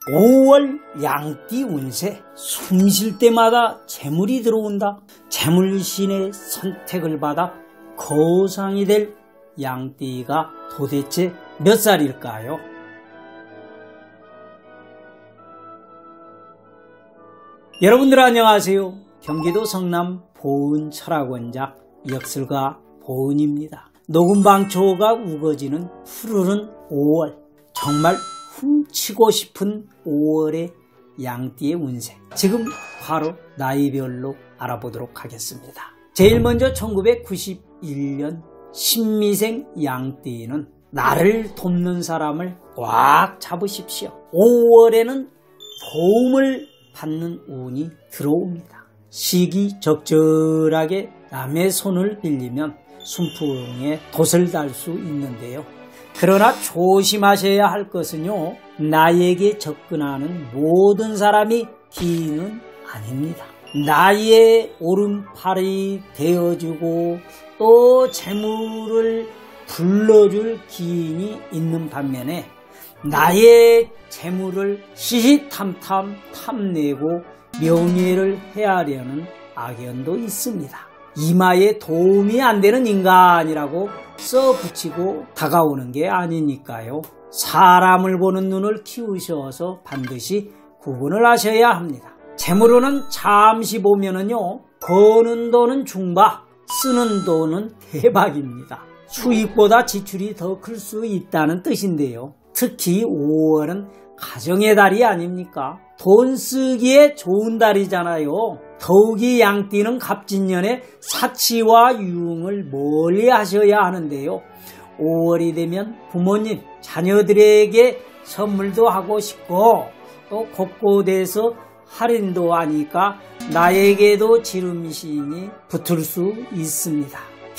5월 양띠 운세. 숨 쉴 때마다 재물이 들어온다. 재물신의 선택을 받아 거상이 될 양띠가 도대체 몇 살일까요? 여러분들 안녕하세요. 경기도 성남 보은철학원작 역술가 보은입니다. 녹음방초가 우거지는 푸르른 5월, 정말 훔치고 싶은 5월의 양띠의 운세, 지금 바로 나이별로 알아보도록 하겠습니다. 제일 먼저 1991년 신미생 양띠는 나를 돕는 사람을 꽉 잡으십시오. 5월에는 도움을 받는 운이 들어옵니다. 시기적절하게 남의 손을 빌리면 순풍에 돛을 달 수 있는데요. 그러나 조심하셔야 할 것은요, 나에게 접근하는 모든 사람이 기인은 아닙니다. 나의 오른팔이 되어주고 또 재물을 불러줄 기인이 있는 반면에 나의 재물을 시시탐탐 탐내고 명예를 헤아려는 악연도 있습니다. 이마에 도움이 안 되는 인간이라고 써붙이고 다가오는 게 아니니까요. 사람을 보는 눈을 키우셔서 반드시 구분을 하셔야 합니다. 재물로는 잠시 보면은요, 버는 돈은 중박, 쓰는 돈은 대박입니다. 수익보다 지출이 더 클 수 있다는 뜻인데요. 특히 5월은 가정의 달이 아닙니까? 돈 쓰기에 좋은 달이잖아요. 더욱이 양띠는 갑진년에 사치와 유흥을 멀리 하셔야 하는데요. 5월이 되면 부모님, 자녀들에게 선물도 하고 싶고 또 곳곳에서 할인도 하니까 나에게도 지름신이 붙을 수 있습니다.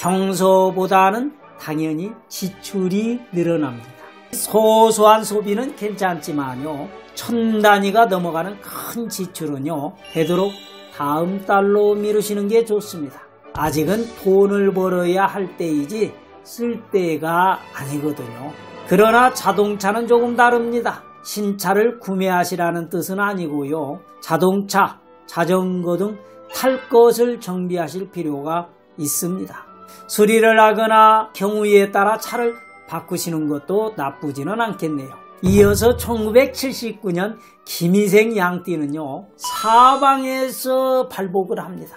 평소보다는 당연히 지출이 늘어납니다. 소소한 소비는 괜찮지만요, 1000단위가 넘어가는 큰 지출은요, 되도록 다음 달로 미루시는 게 좋습니다. 아직은 돈을 벌어야 할 때이지 쓸 때가 아니거든요. 그러나 자동차는 조금 다릅니다. 신차를 구매하시라는 뜻은 아니고요, 자동차, 자전거 등 탈 것을 정비하실 필요가 있습니다. 수리를 하거나 경우에 따라 차를 바꾸시는 것도 나쁘지는 않겠네요. 이어서 1979년 김희생 양띠는요, 사방에서 발복을 합니다.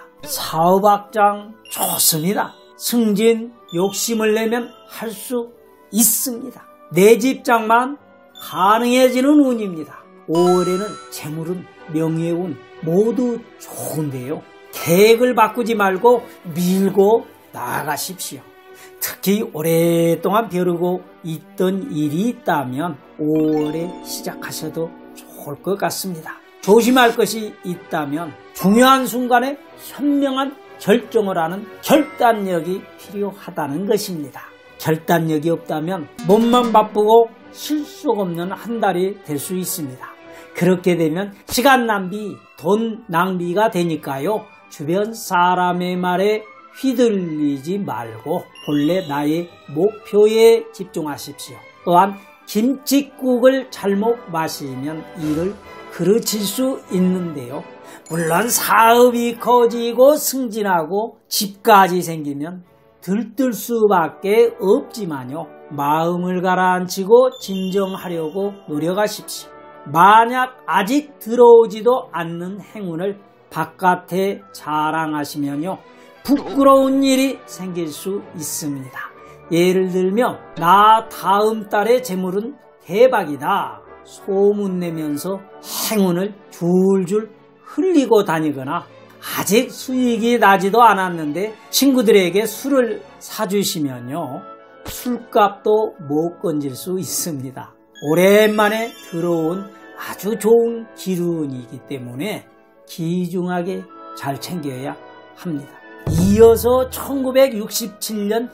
사업악장 좋습니다. 승진, 욕심을 내면 할 수 있습니다. 내 집장만 가능해지는 운입니다. 5월에는 재물운, 명예운 모두 좋은데요, 계획을 바꾸지 말고 밀고 나아가십시오. 특히 오랫동안 벼르고 있던 일이 있다면 5월에 시작하셔도 좋을 것 같습니다. 조심할 것이 있다면 중요한 순간에 현명한 결정을 하는 결단력이 필요하다는 것입니다. 결단력이 없다면 몸만 바쁘고 실속 없는 한 달이 될 수 있습니다. 그렇게 되면 시간 낭비, 돈 낭비가 되니까요, 주변 사람의 말에 휘둘리지 말고 본래 나의 목표에 집중하십시오. 또한 김칫국을 잘못 마시면 일을 그르칠 수 있는데요. 물론 사업이 커지고 승진하고 집까지 생기면 들뜰 수밖에 없지만요, 마음을 가라앉히고 진정하려고 노력하십시오. 만약 아직 들어오지도 않는 행운을 바깥에 자랑하시면요, 부끄러운 일이 생길 수 있습니다. 예를 들면 나 다음 달에 재물은 대박이다 소문내면서 행운을 줄줄 흘리고 다니거나 아직 수익이 나지도 않았는데 친구들에게 술을 사주시면요, 술값도 못 건질 수 있습니다. 오랜만에 들어온 아주 좋은 기운이기 때문에 귀중하게 잘 챙겨야 합니다. 이어서 1967년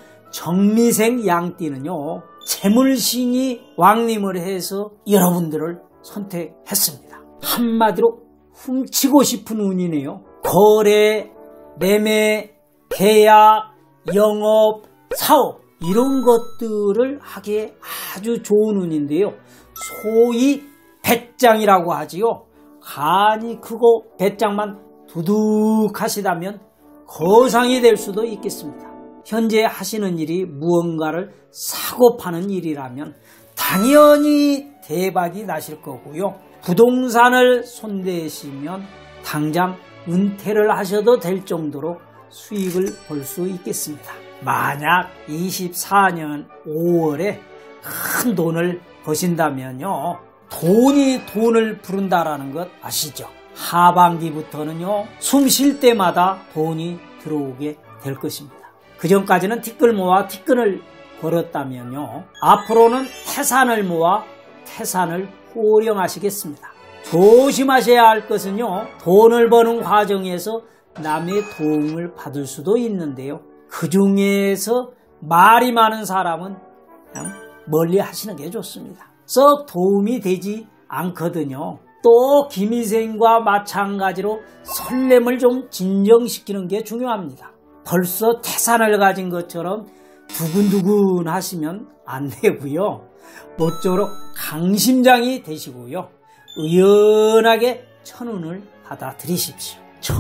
정미생 양띠는요, 재물신이 왕림을 해서 여러분들을 선택했습니다. 한마디로 훔치고 싶은 운이네요. 거래, 매매, 계약, 영업, 사업 이런 것들을 하기에 아주 좋은 운인데요. 소위 배짱이라고 하지요. 간이 크고 배짱만 두둑하시다면 거상이 될 수도 있겠습니다. 현재 하시는 일이 무언가를 사고 파는 일이라면 당연히 대박이 나실 거고요. 부동산을 손대시면 당장 은퇴를 하셔도 될 정도로 수익을 볼 수 있겠습니다. 만약 24년 5월에 큰 돈을 버신다면요, 돈이 돈을 부른다라는 것 아시죠? 하반기부터는요, 숨 쉴 때마다 돈이 들어오게 될 것입니다. 그 전까지는 티끌 모아 티끌을 벌었다면요, 앞으로는 태산을 모아 태산을 호령하시겠습니다. 조심하셔야 할 것은요, 돈을 버는 과정에서 남의 도움을 받을 수도 있는데요, 그 중에서 말이 많은 사람은 그냥 멀리 하시는 게 좋습니다. 썩 도움이 되지 않거든요. 또 김희생과 마찬가지로 설렘을 좀 진정시키는 게 중요합니다. 벌써 태산을 가진 것처럼 두근두근 하시면 안 되고요. 모쪼록 강심장이 되시고요. 의연하게 천운을 받아들이십시오.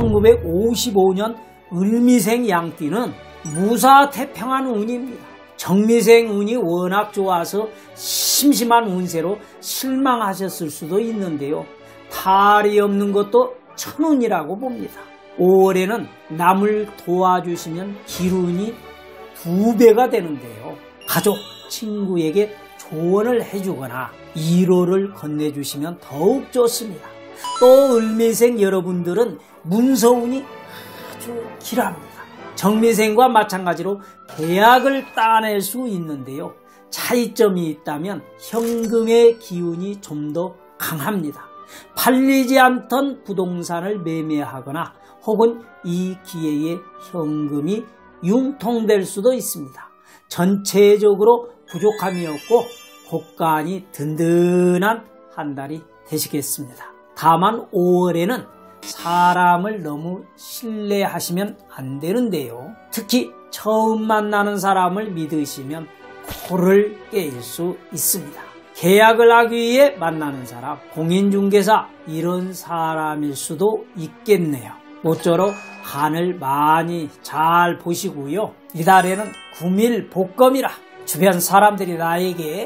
1955년 을미생 양띠는 무사태평한 운입니다. 정미생 운이 워낙 좋아서 심심한 운세로 실망하셨을 수도 있는데요. 탈이 없는 것도 천운이라고 봅니다. 5월에는 남을 도와주시면 기운이 2배가 되는데요. 가족, 친구에게 조언을 해주거나 위로를 건네주시면 더욱 좋습니다. 또 을미생 여러분들은 문서운이 아주 길합니다. 정미생과 마찬가지로 계약을 따낼 수 있는데요. 차이점이 있다면 현금의 기운이 좀 더 강합니다. 팔리지 않던 부동산을 매매하거나 혹은 이 기회에 현금이 융통될 수도 있습니다. 전체적으로 부족함이 없고 곳간이 든든한 한 달이 되시겠습니다. 다만 5월에는 사람을 너무 신뢰하시면 안 되는데요. 특히 처음 만나는 사람을 믿으시면 코를 깨일 수 있습니다. 계약을 하기 위해 만나는 사람, 공인중개사 이런 사람일 수도 있겠네요. 모쪼록 간을 많이 잘 보시고요. 이달에는 구밀복검이라 주변 사람들이 나에게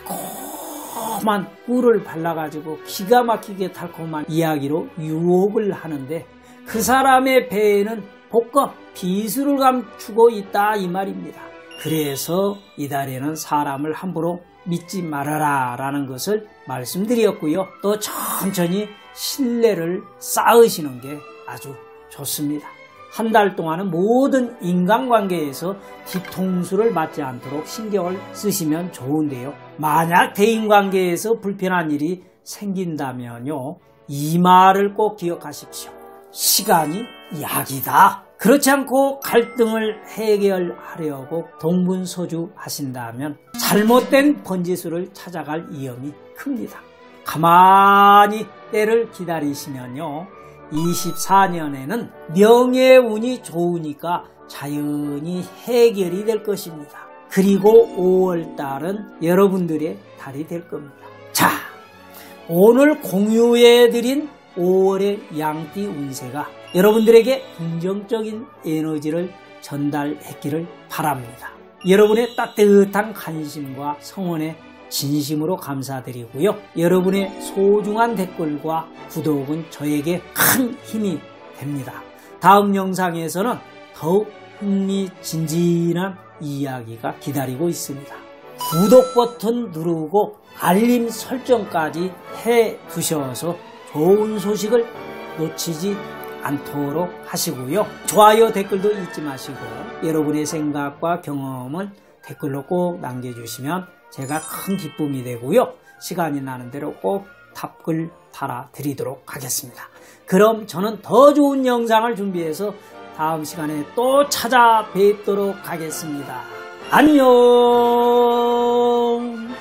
달콤한 꿀을 발라가지고 기가 막히게 달콤한 이야기로 유혹을 하는데 그 사람의 배에는 복검, 비수를 감추고 있다 이 말입니다. 그래서 이달에는 사람을 함부로 믿지 말아라 라는 것을 말씀드렸고요. 또 천천히 신뢰를 쌓으시는 게 아주 좋습니다. 한 달 동안은 모든 인간관계에서 뒤통수를 맞지 않도록 신경을 쓰시면 좋은데요. 만약 대인관계에서 불편한 일이 생긴다면요, 이 말을 꼭 기억하십시오. 시간이 약이다. 그렇지 않고 갈등을 해결하려고 동분서주 하신다면 잘못된 번지수를 찾아갈 위험이 큽니다. 가만히 때를 기다리시면요, 24년에는 명예운이 좋으니까 자연히 해결이 될 것입니다. 그리고 5월달은 여러분들의 달이 될 겁니다. 자, 오늘 공유해드린 5월의 양띠 운세가 여러분들에게 긍정적인 에너지를 전달했기를 바랍니다. 여러분의 따뜻한 관심과 성원에 진심으로 감사드리고요. 여러분의 소중한 댓글과 구독은 저에게 큰 힘이 됩니다. 다음 영상에서는 더욱 흥미진진한 이야기가 기다리고 있습니다. 구독 버튼 누르고 알림 설정까지 해 두셔서 좋은 소식을 놓치지 않도록 하시고요. 좋아요, 댓글도 잊지 마시고 여러분의 생각과 경험을 댓글로 꼭 남겨주시면 제가 큰 기쁨이 되고요. 시간이 나는 대로 꼭 답글 달아드리도록 하겠습니다. 그럼 저는 더 좋은 영상을 준비해서 다음 시간에 또 찾아뵙도록 하겠습니다. 안녕.